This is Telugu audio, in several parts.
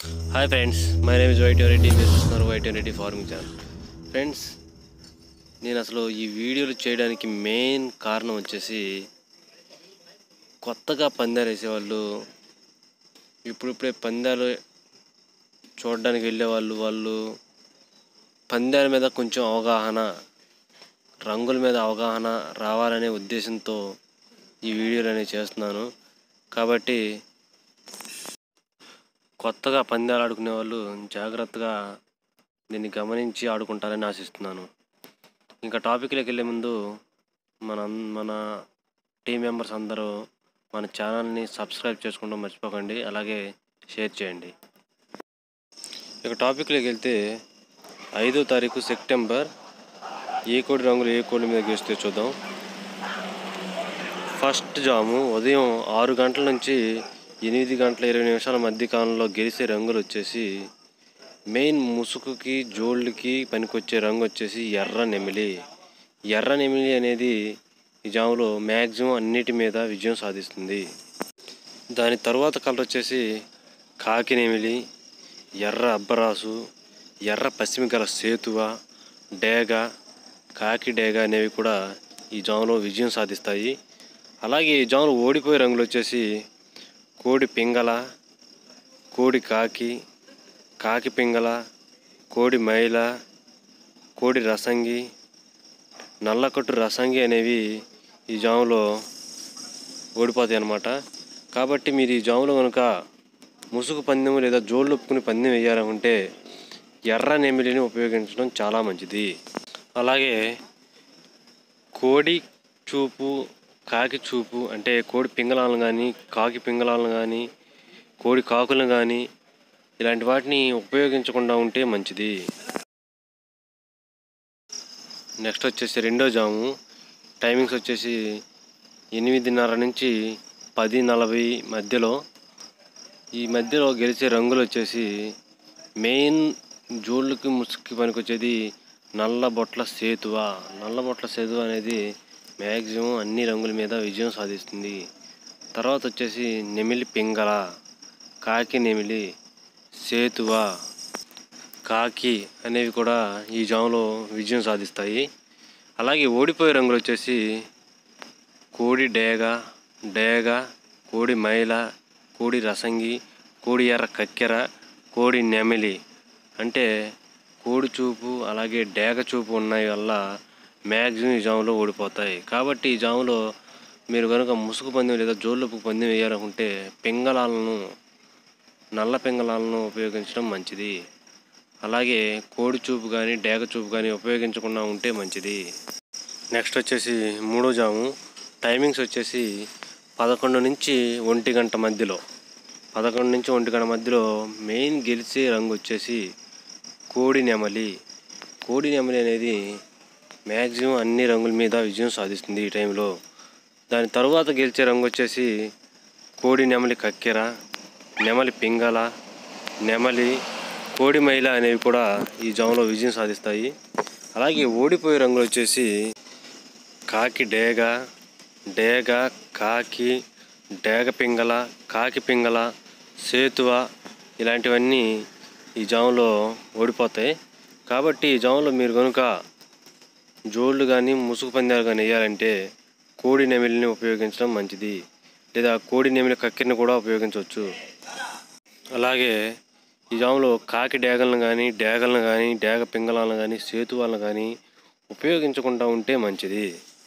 Hi friends, my name is White Reddy. మీరు చూస్తున్నారు white Reddy farming channel. Friends, నేను అసలు ఈ వీడియోలు చేయడానికి మెయిన్ కారణం వచ్చేసి కొత్తగా పందాలు వేసేవాళ్ళు, ఇప్పుడిప్పుడే పందాలు చూడడానికి వెళ్ళేవాళ్ళు పందాల మీద కొంచెం అవగాహన, రంగుల మీద అవగాహన రావాలనే ఉద్దేశంతో ఈ వీడియోలు అనేవి చేస్తున్నాను. కాబట్టి కొత్తగా పందాలు ఆడుకునే వాళ్ళు జాగ్రత్తగా దీన్ని గమనించి ఆడుకుంటారని ఆశిస్తున్నాను. ఇంకా టాపిక్లోకి వెళ్ళే ముందు మన టీం మెంబర్స్ అందరూ మన ఛానల్ని సబ్స్క్రైబ్ చేసుకోవడం మర్చిపోకండి, అలాగే షేర్ చేయండి. ఇక టాపిక్లోకి వెళ్తే 5వ తారీఖు సెప్టెంబర్ ఏ కోడి రంగులు ఏ కోడి మీద గెలిస్తే చూద్దాం. ఫస్ట్ జాము ఉదయం 6 గంటల నుంచి 8 గంటల 20 నిమిషాల మధ్య కాలంలో గెలిచే రంగులు వచ్చేసి మెయిన్ ముసుగుకి జోళ్ళకి పనికొచ్చే రంగు వచ్చేసి ఎర్ర నెమిలి. ఎర్ర నెమిలి అనేది ఈ జాములో మ్యాక్సిమం అన్నిటి మీద విజయం సాధిస్తుంది. దాని తర్వాత కలర్ వచ్చేసి కాకి నెమిలి, ఎర్ర అబ్బరాసు, ఎర్ర పశ్చిమగల సేతువ, డేగ, కాకి డేగ అనేవి కూడా ఈ జాములో విజయం సాధిస్తాయి. అలాగే ఈ జాములో ఓడిపోయే రంగులు వచ్చేసి కోడి పింగళ, కోడి కాకి, కాకి పింగళ, కోడి మైల, కోడి రసంగి, నల్లకట్టు రసంగి అనేవి ఈ జాములో ఓడిపోతాయి అన్నమాట. కాబట్టి మీరు ఈ జాములో కనుక ముసుగు పందెం లేదా జోళ్ళు ఒప్పుకుని పందెం వేయాలనుకుంటే ఎర్ర నెమిలిని ఉపయోగించడం చాలా మంచిది. అలాగే కోడి చూపు, కాకి చూపు అంటే కోడి పింగళాలను కానీ, కాకి పింగళాలను కానీ, కోడి కాకులను కానీ ఇలాంటి వాటిని ఉపయోగించకుండా ఉంటే మంచిది. నెక్స్ట్ వచ్చేసి రెండో జాము టైమింగ్స్ వచ్చేసి 8:30 నుంచి 10:40 మధ్యలో. ఈ మధ్యలో గెలిచే రంగులు వచ్చేసి మెయిన్ జోళ్ళకి ముసుగుకి పనికొచ్చేది నల్ల బొట్ల సేతువ. నల్ల బొట్ల సేతువ అనేది మ్యాక్సిమం అన్ని రంగుల మీద విజయం సాధిస్తుంది. తర్వాత వచ్చేసి నెమిలి పింగళ, కాకి నెమిలి, సేతువ, కాకి అనేవి కూడా ఈ జాములో విజయం సాధిస్తాయి. అలాగే ఓడిపోయే రంగులు వచ్చేసి కోడి డేగ, డేగ, కోడి మైల, కోడి రసంగి, కోడి ఎర్ర కక్కెర, కోడి నెమిలి. అంటే కోడి చూపు అలాగే డేగ చూపు ఉన్నాయి వల్ల మ్యాక్సిమం ఈ జాములో ఓడిపోతాయి. కాబట్టి ఈ జాములో మీరు కనుక ముసుగు పందెం లేదా జోళ్ళొప్పు పందెం వేయాలనుకుంటే పింగళాలను, నల్ల పింగళాలను ఉపయోగించడం మంచిది. అలాగే కోడి చూపు కానీ డేగ చూపు కానీ ఉపయోగించకుండా ఉంటే మంచిది. నెక్స్ట్ వచ్చేసి మూడో జాము టైమింగ్స్ వచ్చేసి 11 నుంచి 1 గంట మధ్యలో. 11 నుంచి 1 గంట మధ్యలో మెయిన్ గెలిచే రంగు వచ్చేసి కోడి నెమలి. కోడి నెమలి అనేది మ్యాక్సిమం అన్ని రంగుల మీద విజయం సాధిస్తుంది ఈ టైంలో. దాని తరువాత గెలిచే రంగు వచ్చేసి కోడి నెమలి కక్కెర, నెమలి పింగళ, నెమలి, కోడి మైల అనేవి కూడా ఈ జాములో విజయం సాధిస్తాయి. అలాగే ఓడిపోయే రంగులు వచ్చేసి కాకి డేగ, డేగ, కాకి, డేగ పింగళ, కాకి పింగళ, సేతువ ఇలాంటివన్నీ ఈ జాములో ఓడిపోతాయి. కాబట్టి ఈ జాములో మీరు కనుక జోళ్ళు కానీ ముసుగు పందాలు కానీ వేయాలంటే కోడి నెమిలిని ఉపయోగించడం మంచిది, లేదా కోడి నెమిలి కక్కెరని కూడా ఉపయోగించవచ్చు. అలాగే ఈ జాములో కాకి డేగలను కానీ, డేగ పింగళాలను కానీ, సేతువాలను కానీ ఉపయోగించకుండా ఉంటే మంచిది.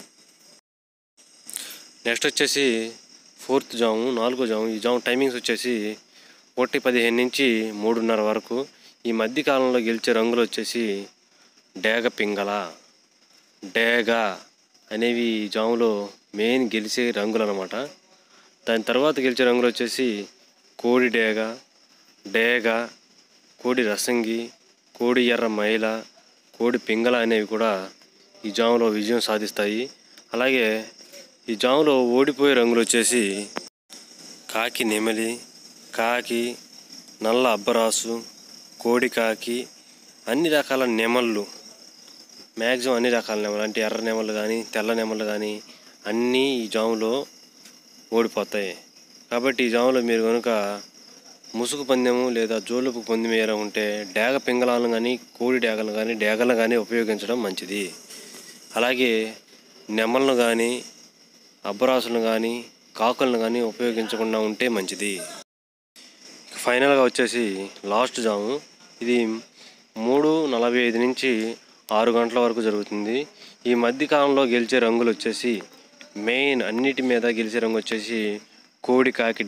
నెక్స్ట్ వచ్చేసి ఫోర్త్ జాము, 4వ జాము. ఈ జాము టైమింగ్స్ వచ్చేసి 1:15 నుంచి 3:30 వరకు. ఈ మధ్యకాలంలో గెలిచే రంగులు వచ్చేసి డేగ పింగళ, డేగ అనేవి ఈ జాములో మెయిన్ గెలిచే రంగులు అన్నమాట. దాని తర్వాత గెలిచే రంగులు వచ్చేసి కోడి డేగ, డేగ, కోడి రసంగి, కోడి ఎర్ర మైల, కోడి పింగళ అనేవి కూడా ఈ జాములో విజయం సాధిస్తాయి. అలాగే ఈ జాములో ఓడిపోయే రంగులు వచ్చేసి కాకి నెమలి, కాకి, నల్ల అబ్బరాసు, కోడి కాకి, అన్ని రకాల నెమళ్ళు, మ్యాక్సిమం అన్ని రకాల నెమలు అంటే ఎర్ర నెమళ్ళు కానీ తెల్ల నెమళ్ళు కానీ అన్నీ ఈ జాములో ఓడిపోతాయి. కాబట్టి ఈ జాములో మీరు కనుక ముసుగు పందెము లేదా జోలుపు పందెం వేయాలనుకుంటే డేగ పింగళాలను కానీ కోడి డేగలను కానీ ఉపయోగించడం మంచిది. అలాగే నెమలను కానీ అబ్బరాసులను కానీ కాకులను కానీ ఉపయోగించకుండా ఉంటే మంచిది. ఫైనల్గా వచ్చేసి లాస్ట్ జాము ఇది 3:45 నుంచి 6 గంటల వరకు జరుగుతుంది. ఈ మధ్యకాలంలో గెలిచే రంగులు వచ్చేసి మెయిన్ అన్నిటి మీద గెలిచే రంగు వచ్చేసి కోడి కాకి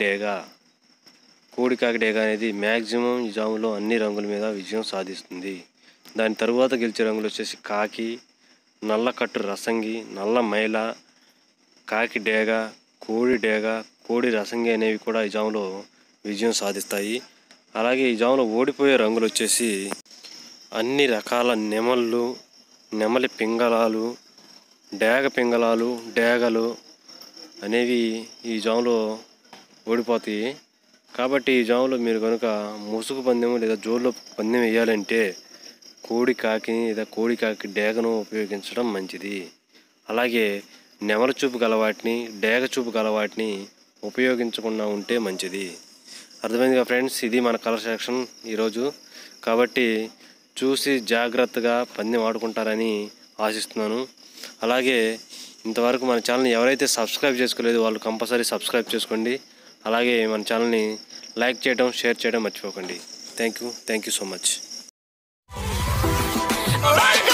డేగ అనేది మ్యాక్సిమం ఈ జాములో అన్ని రంగుల మీద విజయం సాధిస్తుంది. దాని తరువాత గెలిచే రంగులు వచ్చేసి కాకి, నల్ల కట్టు రసంగి, నల్ల మైల, కాకి డేగ, కోడి రసంగి అనేవి కూడా ఈ జాములో విజయం సాధిస్తాయి. అలాగే ఈ జాములో ఓడిపోయే రంగులు వచ్చేసి అన్ని రకాల నెమలి పింగళాలు, డేగ పింగళాలు, డేగలు అనేవి ఈ జాములో ఓడిపోతాయి. కాబట్టి ఈ జాములో మీరు కనుక ముసుగు పందెం లేదా జోల్లో పందెం వేయాలంటే కోడి కాకిని లేదా కోడి కాకి డేగను ఉపయోగించడం మంచిది. అలాగే నెమలి చూపు గలవాటిని, డేగ చూపు గలవాటిని ఉపయోగించకుండా ఉంటే మంచిది. అర్థమైందిగా ఫ్రెండ్స్, ఇది మన కలర్ సెలక్షన్ ఈరోజు. కాబట్టి చూసి జాగ్రత్తగా పందెం ఆడుకుంటారని ఆశిస్తున్నాను. అలాగే ఇంతవరకు మన ఛానల్ని ఎవరైతే సబ్స్క్రైబ్ చేసుకోలేదో వాళ్ళు కంపల్సరీ సబ్స్క్రైబ్ చేసుకోండి. అలాగే మన ఛానల్ని లైక్ చేయడం, షేర్ చేయడం మర్చిపోకండి. Thank you so much.